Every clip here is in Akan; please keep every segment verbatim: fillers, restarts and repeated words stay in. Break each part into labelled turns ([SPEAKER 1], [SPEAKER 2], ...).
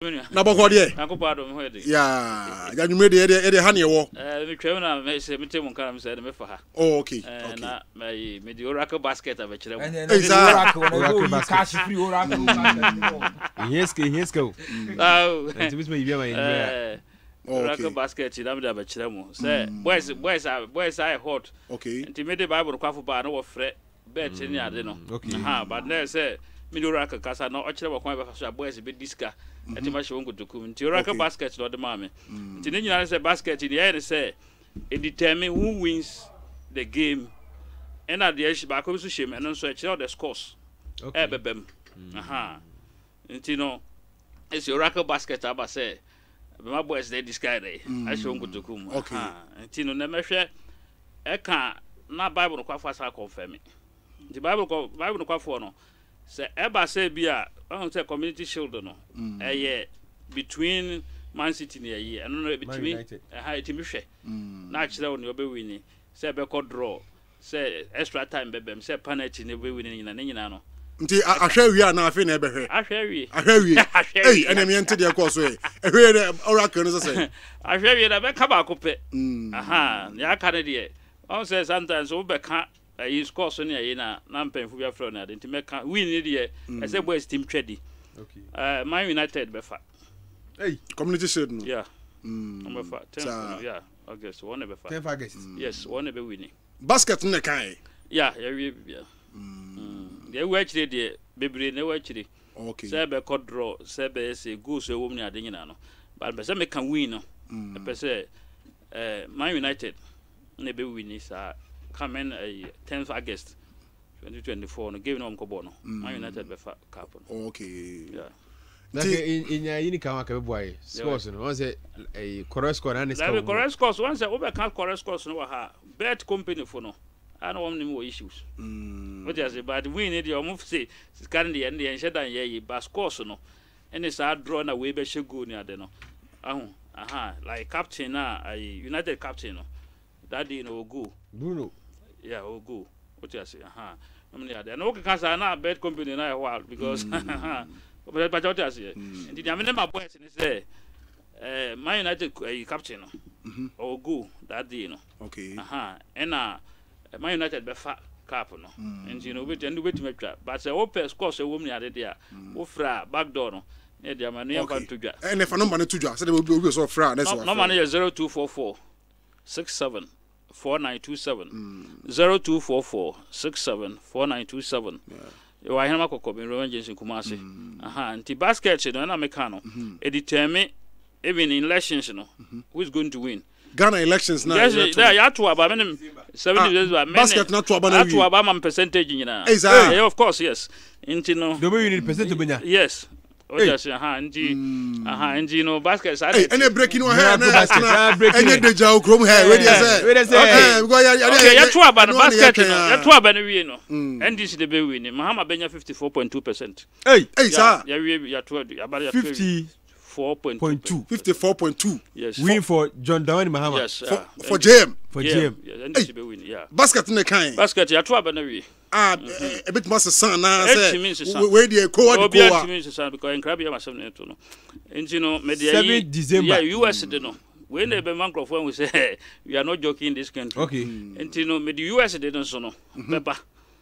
[SPEAKER 1] na boko de
[SPEAKER 2] na ko pa do me ho de
[SPEAKER 1] ya ya nyume de de de ha ne wo
[SPEAKER 2] eh me twem na me se me tem kan me se me fa ha
[SPEAKER 1] oh okay
[SPEAKER 2] okay na me me di oracle basket a be kire mo
[SPEAKER 1] eh
[SPEAKER 3] oracle cash free oracle yes yes go
[SPEAKER 2] ah
[SPEAKER 3] nti bisma yibia ma yibia
[SPEAKER 2] oracle basket na me da be kire mo say boys boys are boys are hot
[SPEAKER 1] okay
[SPEAKER 2] nti me de bible kwafo ba na wo frɛ bet ni ade no ha but na say me di oracle kasa na o kire bo kwan be fa so boys be diska ati ma shwo ngotokum nti oracle basket no de ma me nti ne nyina say basket ni e say it determine who wins the game and at the end ba ko so shame and so e kire the scores eh bebem aha nti no it's oracle basket aba say my boys they discard eh I shwo ngotokum aha nti no na mehwe e ka na bible no kwafo asa confirm the bible ko bible no kwafo no say eba say bia on say community shield no eh yeah between Man City ne ye eno no between eh ha etimi hwe na kire wo ne obewini say be ko draw say extra time bebem say penalty ne obewini nyina ne nyina no
[SPEAKER 1] nti ahwe wi na afi na ebe hwe
[SPEAKER 2] ahwe wi
[SPEAKER 1] ahwe wi eh ene me ente de ko so eh ehwe de oracle no say
[SPEAKER 2] ahwe wi na be ka ba ko pe aha ya ka ne de on say sometimes we be ka e score so ne ye na na mpenfu bia fro na de nti me ka win ne de e say boys team twedi okay uh Man United be fa
[SPEAKER 1] hey community shield no
[SPEAKER 2] yeah mm be fa ten yeah okay so one be fa
[SPEAKER 3] ten August
[SPEAKER 2] yes one be winning
[SPEAKER 1] basket ne kan
[SPEAKER 2] yeah ya wi bia mm de we akire de bebre ne we akire
[SPEAKER 1] okay
[SPEAKER 2] say be co draw say be say go so wo mu ne ade nyina no but be say me can win no e be say eh Man United ne be winning sa coming uh, tenth August twenty twenty-four no game no mko no Man United be fa cup no
[SPEAKER 1] okay
[SPEAKER 2] yeah
[SPEAKER 3] like in in yini kan aka be boy scores no one say eh correct score and score
[SPEAKER 2] like correct scores one say we be can correct scores no ha bet company for no I no want no issues mm what you say but we need your move say scan the end the shedan ye but scores no any sa draw na we be shego ni ade no ahu aha like captain na United captain no that day no go
[SPEAKER 3] Bruno
[SPEAKER 2] yeah o go what you say aha no me ade no can say na bet company na while because but but what you say and the amene my boys ni say eh Man United captain no o go that day no
[SPEAKER 1] okay
[SPEAKER 2] aha and na Man United be fa cap no and you know we and we to twa but say open score say wo me ade dia wo fra back door no e dia man no fan to dwa
[SPEAKER 1] and if number no to dwa say we we so fra na so
[SPEAKER 2] number no zero two four four six seven four nine two seven zero two four four six seven four nine two seven you are hema kokko bin Rangers Kumasi aha anti basket no na meka no e determine even in elections no who is going to win
[SPEAKER 1] Ghana elections now
[SPEAKER 2] yes there ya to aba menem seventy days ba
[SPEAKER 1] basket na to aba na
[SPEAKER 2] to aba man percentage nyina
[SPEAKER 1] yeah
[SPEAKER 2] of course yes inti no
[SPEAKER 3] do we need percentage benya
[SPEAKER 2] yes o just aha nji aha nji no basket sa
[SPEAKER 1] hey any breaking no hair na any deja o krom hair we dey say
[SPEAKER 3] we dey say
[SPEAKER 1] okay because ya
[SPEAKER 2] ya to aba no basket no ya to aba no wie no N D C dey be win Mahama benya fifty-four point two percent
[SPEAKER 1] hey hey sir
[SPEAKER 2] ya wie ya to aba ya
[SPEAKER 3] fifty-four point two
[SPEAKER 1] fifty-four point two
[SPEAKER 2] yes
[SPEAKER 3] win for John Dawani Mahama
[SPEAKER 2] yes
[SPEAKER 1] for, for J M
[SPEAKER 3] for J M
[SPEAKER 2] N D C be win yeah
[SPEAKER 1] basket ne kan
[SPEAKER 2] basket ya to aba no wie
[SPEAKER 1] ah a bit must son na say
[SPEAKER 2] we
[SPEAKER 1] we dey ko what
[SPEAKER 2] go wa because Nkrabia ya masem na to no enti no media
[SPEAKER 3] seventh December
[SPEAKER 2] yeah U S dey no we na be microphone we say we are not joking in this country
[SPEAKER 3] okay
[SPEAKER 2] enti no media U S dey no so no beba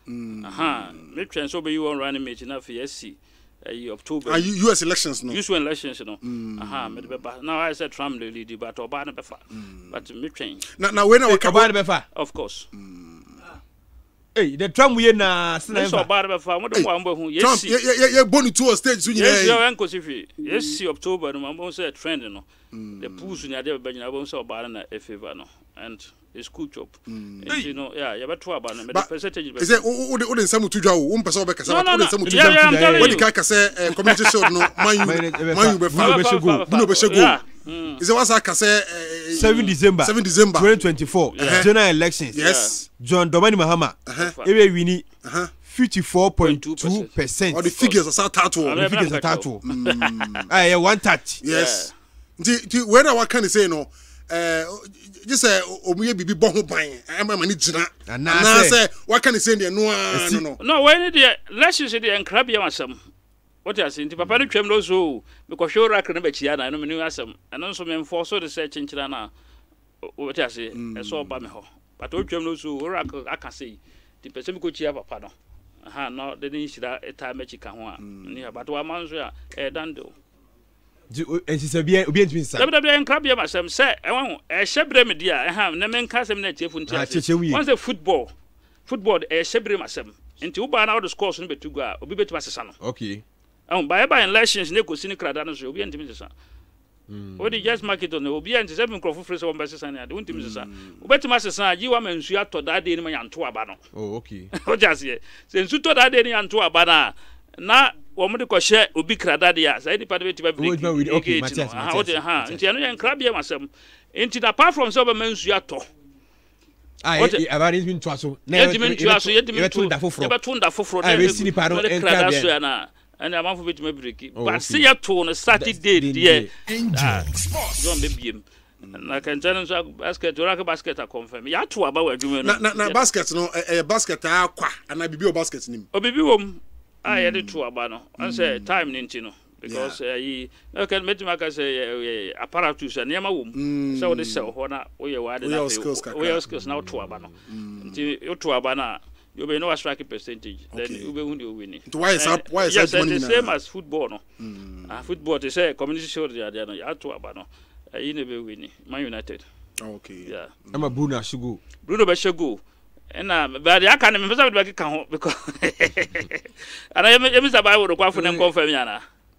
[SPEAKER 2] aha me twen so be you on running mate na for S C uh, October
[SPEAKER 1] and U S elections no
[SPEAKER 2] U S elections no aha me beba now I said Trump the lead but oba na befa but me twen
[SPEAKER 1] na na we na we
[SPEAKER 3] oba na befa
[SPEAKER 2] of course
[SPEAKER 3] hey the Trump we na
[SPEAKER 2] sna so oba na befa mo do ambo hu
[SPEAKER 1] yes Trump ye ye bonu to stage so nyina
[SPEAKER 2] yes yo enko sifi yes October no ambo say trend no the push ni ade be nyina ambo say oba na e favor no and it's cool job you know yeah you better about the percentage
[SPEAKER 1] is it o de o de nsam tudwa o mpesa o be kasa o de nsam
[SPEAKER 2] tudwa
[SPEAKER 1] what the ka say community shield no man you man you be fa
[SPEAKER 3] be shego
[SPEAKER 1] no be shego is it was ka say
[SPEAKER 3] seventh December
[SPEAKER 1] seventh December
[SPEAKER 3] twenty twenty-four general elections
[SPEAKER 1] yes
[SPEAKER 3] John Dawani Mahama e be wini fifty-four point two percent
[SPEAKER 1] or the figures are tattoo
[SPEAKER 3] the figures are tattoo ah one touch
[SPEAKER 1] yes the where what can say no eh just say omuye bibi bo ho ban am ma ni gina na say what can say no no
[SPEAKER 2] no when the elections the Nkrabia masem what you say papa no twam no so because show rack no be chia na no me asem eno nso me enforce the search nchira na what you say e so ba me ho but o twam no so rack aka say the person ko chia papa no aha no de ni shira eta mechi ka ho a ni but wa manzo ya e dando
[SPEAKER 3] and she said bien bien twin
[SPEAKER 2] sa bia en krabia ma sem say e wan e hyebre me dia e ha na men ka sem na tiefu ntia once football football e hyebre ma sem nti wo ba na wo scores no betu go a obi betu asesa no
[SPEAKER 3] okay
[SPEAKER 2] um by by elections ne ko sini krada no so obi ntimi sesa mm what just market on obi ntimi seven crop free so one sesa ne ade ntimi sesa wo betu asesa ji wa mansu ato da de ni ma yanto aba no
[SPEAKER 3] oh okay
[SPEAKER 2] o just ye se nsu to da de ni yanto aba na na wo mo de ko hye obi krada de ya sai di pa de betu ba break
[SPEAKER 3] okay Matias
[SPEAKER 2] ha o de ha nti eno yan krabia masem nti apart from so ba mansu ato
[SPEAKER 3] ah e about it been to so
[SPEAKER 2] na yedimi to so yedimi to da foforo e betu da foforo
[SPEAKER 3] na be sini pa no en krabia
[SPEAKER 2] na and I'm for bit me break but see ya to on Saturday there John bebiem na kan tell so basket rock basket a confirm ya to aba wa adwuma
[SPEAKER 1] no na na basket no eh basket akwa ana bibi o basket nim
[SPEAKER 2] o bibi wom ah ya de to aba no an say time ninti no because eh na kan metima ka say apparatus na yama wom so de sell ho na wo ye wa de na wo ye skills na to aba no nti o to aba na you be know a strike percentage then you be who you win it
[SPEAKER 1] why is up why is
[SPEAKER 2] yes,
[SPEAKER 1] that money
[SPEAKER 2] the same as football no mm. uh, football they say community show they are no you to aba no uh, you never win Man United
[SPEAKER 1] okay
[SPEAKER 2] yeah
[SPEAKER 3] am Bruno Ashugo
[SPEAKER 2] Bruno be Ashugo na but I can me pesa be ka ho because ana you me say Bible kwa fo na confirm yana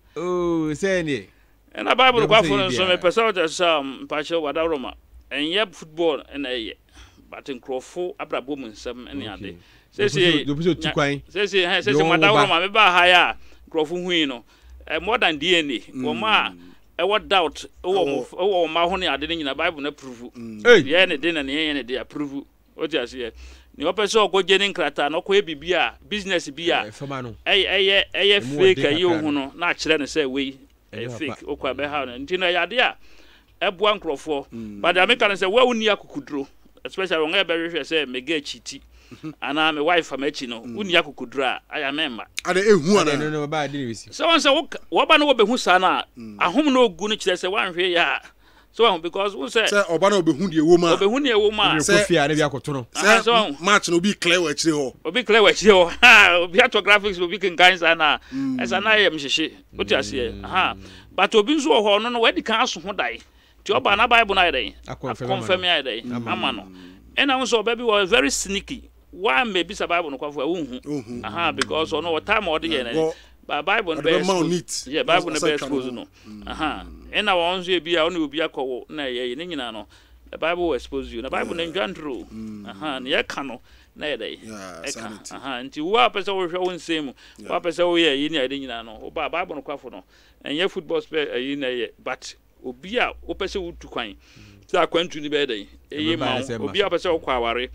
[SPEAKER 3] oh say ni
[SPEAKER 2] na Bible kwa fo so me pesa o sam pa che wada Roma en ye football na ye but nkrofo abrabo mu nsam ene ade say say say say say madam ma me ba ha ya nkrofo hui no more than D N A wo ma e what doubt wo wo ma ho ne ade nyina Bible na prove ye ne de na ne ye ne de approve o ti ase ni opese ogoje ni nkrata no ko e bibia business bia eh eh eh fake ayi hu no na kire ne say we fake o kwa be ha no ntino ya de a ebua nkrofo but ameka ne say wa uni akukudro especially when I be say me get chiti ana me wife am echi no uni akukudra aya member
[SPEAKER 1] ada ehu ana
[SPEAKER 3] no no ba dey wisi
[SPEAKER 2] so one say wo ba no wo behu sa na ahom na ogu no kire say wan hwe ya so because we say
[SPEAKER 1] say oba na obehu de ewo ma
[SPEAKER 2] obehu ne ewo ma
[SPEAKER 3] say fia na bia koto no
[SPEAKER 1] say match no bi clear wa chire ho
[SPEAKER 2] obi clear wa chire ho ha obi ato graphics obi kan kan sa na esa na yem hwehwe oti ase ha but obi nso ho no no we di kan aso ho dai ti oba na Bible na dey confirm ya dey ama no and I also baby was very sneaky why maybe sa Bible no kwafo ehun aha because ono what time or dey na ba Bible best yeah Bible na best goes no aha and I want you be ono obi akowo na ye ne nyina no the Bible expose you na Bible na ndwandro aha na ye ka no na ye dey aha nti wa pesa wo hwe won same wa pesa wo ye yi na ye nyina no ba Bible no kwafo no and ye football spell yi na ye but obi a wo pese wo tu kwan se akwantu ni be dey eyi ma obi a pese wo kwa aware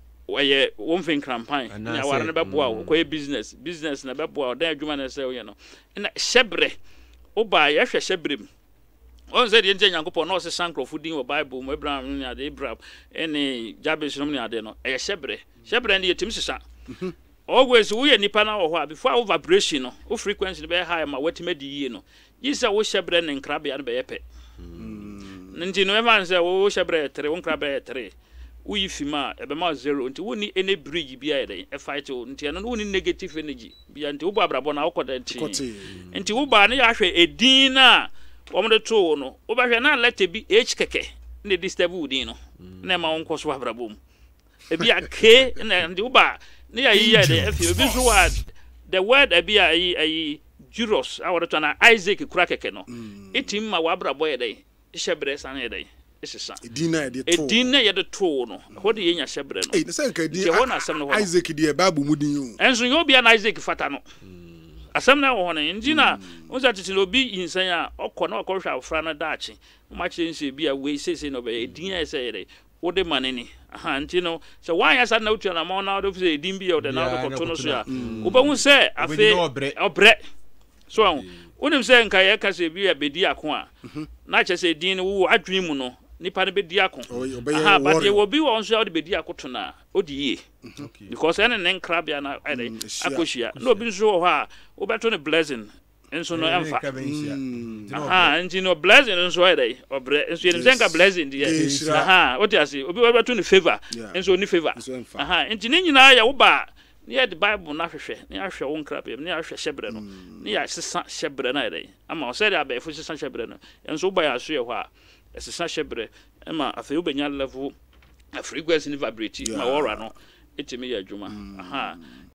[SPEAKER 2] oye wo mfen krampan na aware ne beboa wo kwa business business na beboa dan adwuma na se wo ye no na hyebre wo ba ye hwe hyebrem on se de nje nyankopɔ na o se sankrofo din wo Bible mo Abraham ni ade Abraham ene Jabez no ni ade no e hyebre hyebre ne yetim sesa always wo ye nipa na wo ho a before wo vibration no wo frequency be high ma watima di yie no yisa wo hyebre ne nkrabia no be yepe nti no evan say wo hyebre three wo nkrabia three wo yifima e be ma zero nti wo ni any bridge bia e e fight nti no wo ni negative energy bia nti wo ba brabo na wo koda nti nti wo ba na ya hwe edin na wo mo de to no wo ba hwe na letter bi h keke ne disturb wo din no na ma won koso brabo mu e bia k na nti wo ba ne ya yi ya de e fi obi so wa the word e bia yi ayi Juros awore to na Isaac kura keke no etim ma wa brabo ye dey hyebre san ye dey esesa
[SPEAKER 1] edina ye de to
[SPEAKER 2] edina ye de to no ho de ye nya hyebre no
[SPEAKER 1] eh na say ka di Isaac di e babu mudin yo
[SPEAKER 2] enso yo bia na Isaac fata no asem na wo ho no ndina onza titi no bi insan a okọ na okọ hwa afra na daachi ma kire nse bia we sese no be edina ye say ye dey wo de maneni aha nti no so why ya sad na utu na ma na do say edin bia o de na do koto no so ya wo ba hu say afi obre so wonim say nka ye ka say bia bedi ako a na che say din wo adwin mu no nipa ne bedi ako aha but ye wo bi won so de bedi ako to na odi ye because ene ne nkra bia na akohia no bi so ho a wo beto ne blessing nso no emfa
[SPEAKER 3] Mm.
[SPEAKER 2] aha nti no blessing nso e dey obre nso ye nzenga blessing dey aha what you say obi we to ni favor nso ni favor aha nti ni nyina ya wo ba ni the bible na hwehwe ni ahwe wo nkrabe ni ahwe hyebre no ni ya sesa hyebre na dey ama o say dey abefo sesa hyebre no nso wo ba ya so ye ho a sesa hyebre ema afi wo benya level frequency ni vibrate ma wora no etimi ya adwuma aha